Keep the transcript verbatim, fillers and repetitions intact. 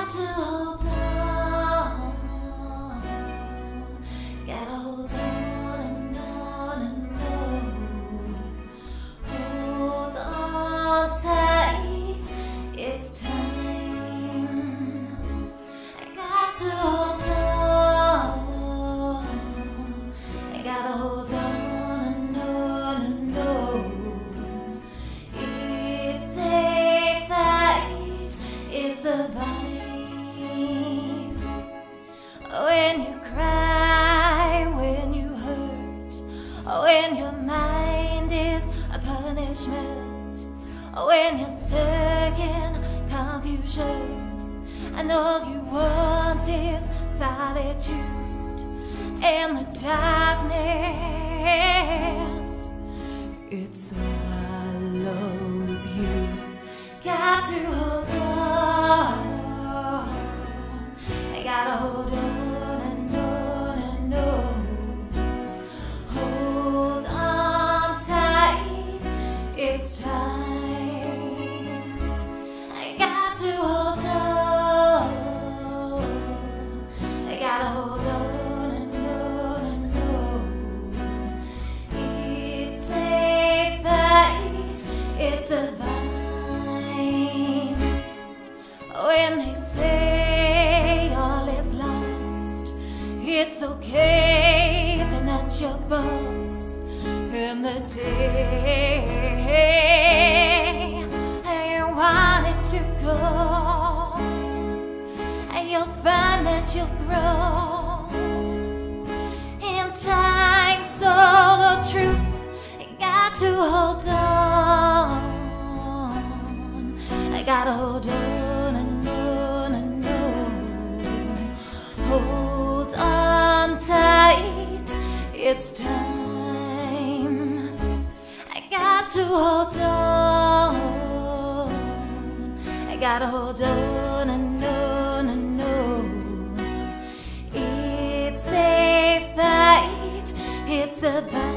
got to hold on, gotta hold on and on and on. Hold on tight, it's time. I got to hold on, I gotta hold on and on and on. It's a fight, it's a vibe. When you cry, when you hurt, when your mind is a punishment, when you're stuck in confusion and all you want is solitude and the darkness, it swallows you. Got to hold on, I gotta hold on and on and on. Hold on tight, it's time. I got to hold on, I gotta hold on and on and on. It's a fight, it's a vibe. When they say all is lost, it's okay, they're not your boss. In the day you want it to go, and you'll find that you'll grow. In time, so the truth, you got to hold on. I gotta hold on and on and on. Hold on tight, it's time. I got to hold on, I gotta hold on and on and on. It's a fight, it's a fight.